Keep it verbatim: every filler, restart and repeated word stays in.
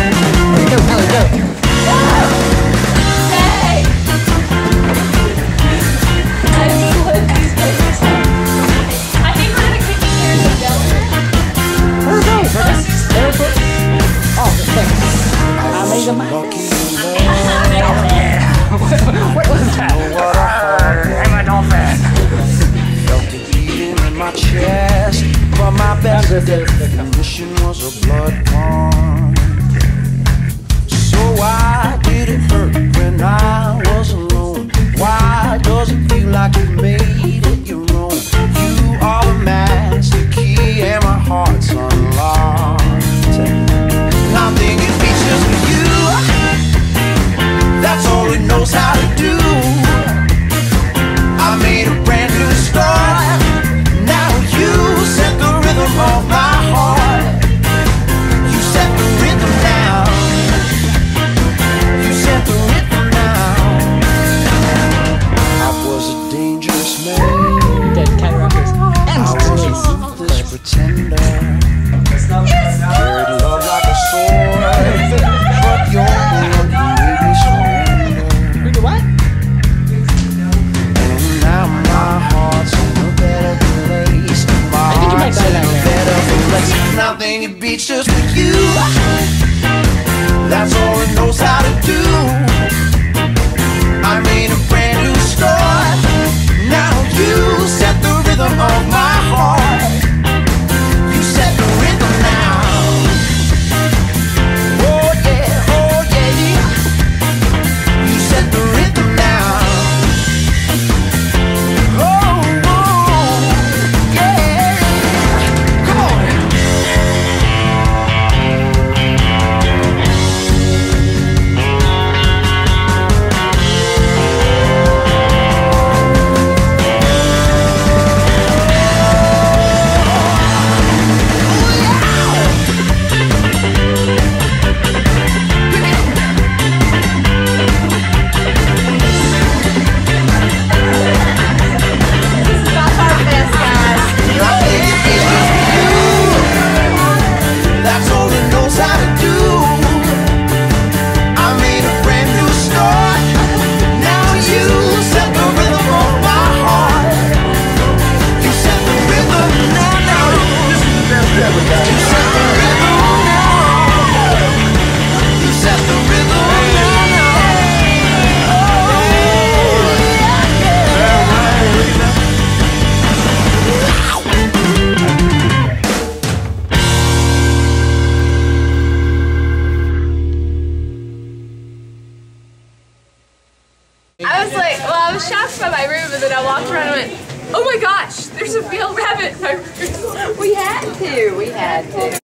Let's go, Kelly, go. Hey! I slipped these papers. I think we're gonna kick here in the building. Where are those? Are those airport? Oh, the thing. I made them. What was that? I'm a dolphin. Felt the beating in my chest, but my best definition was a blood pond. So why did it hurt when I was alone? Why does it feel like you made it your own? You are the master key and my heart's unlocked. And I'm thinking pictures for you. That's all it knows how to do. I made a brand new start. Now you set the rhythm of my heart. You set the rhythm now. You set the rhythm now. I was a dangerous man. Dead cat records. And I was a ruthless pretender. Carried love like a sword, but your blood made me surrender. Who do what? And now my heart's in a better place. My I think you might heart's die in that a way. better place. Nothing it beats just with you. That's all it knows how to do. I made a brand new start. Now you set the rhythm of my heart. You set the rhythm now. Oh yeah, oh yeah. You set the rhythm now. Oh, oh yeah. Come on. That's all it knows how to do. I made a brand new start. Now you set the rhythm of my heart. You set the rhythm now, now. This is the best ever, guys. You set the rhythm now. You set the rhythm now, now. Oh, yeah, yeah. I was like, well, I was shocked by my room, and then I walked around and went, oh my gosh, there's a male rabbit in my room. We had to. We had to.